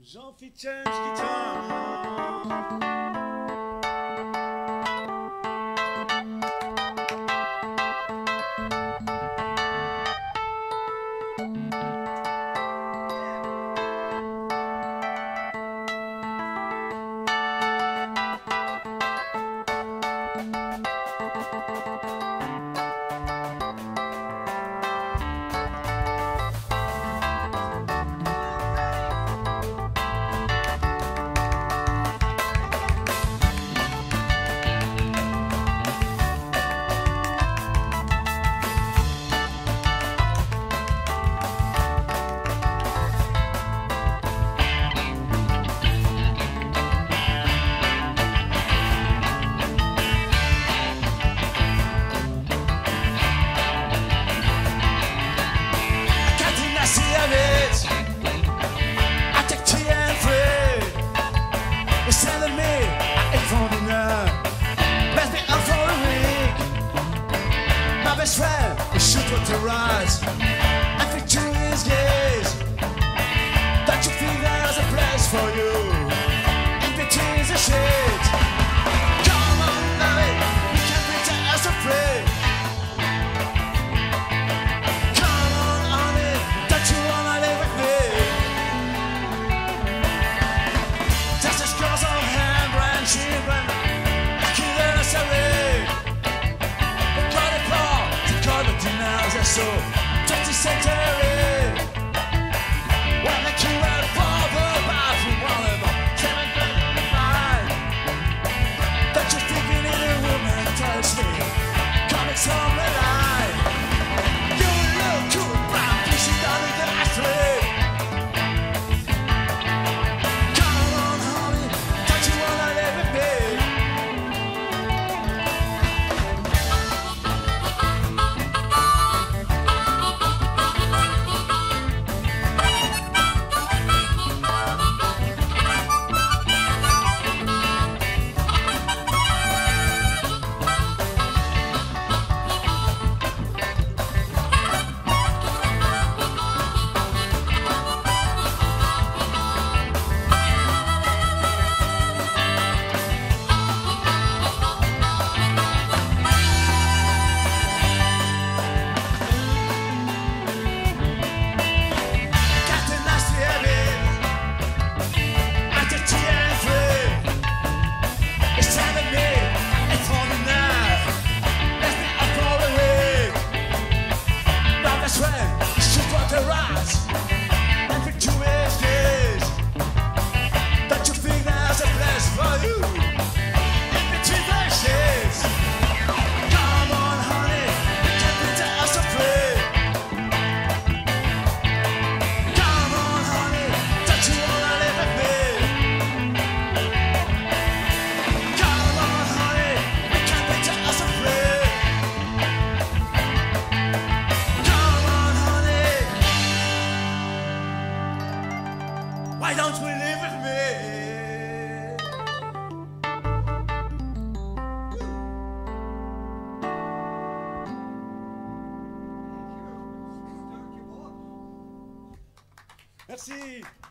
Jean-Philippe guitar. Best friend, we shoot what to rise. I think to his gaze. Don't you think there's a place for you in between the shades? Come on, love it, we can't pretend us afraid. Come on, honey, don't you wanna live with me? Just as girls on hand, grandchildren, killer us away. So 20th century, when the king went forward about from one of them, 7:35. Don't you think you need a woman touch me? Comics from the line. You look cool, brown, pushing down in the ashtray. Come on, honey, don't you wanna live with me? Why don't we live with me? Merci.